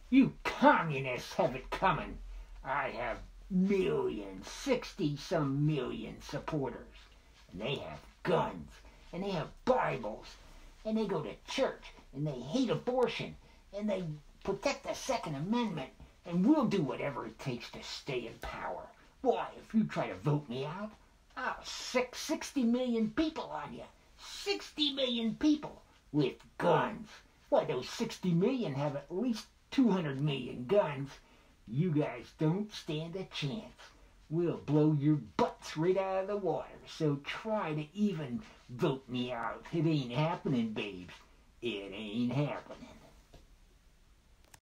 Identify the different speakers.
Speaker 1: You communists have it coming. I have millions, 60-some million supporters. And they have guns, and they have Bibles, and they go to church, and they hate abortion, and they protect the Second Amendment, and we'll do whatever it takes to stay in power. Why, if you try to vote me out, I'll sick 60 million people on you. 60 million people with guns. Why, those 60 million have at least 200 million guns. You guys don't stand a chance. We'll blow your butts right out of the water. So try to even vote me out. It ain't happening, babes. It ain't happening.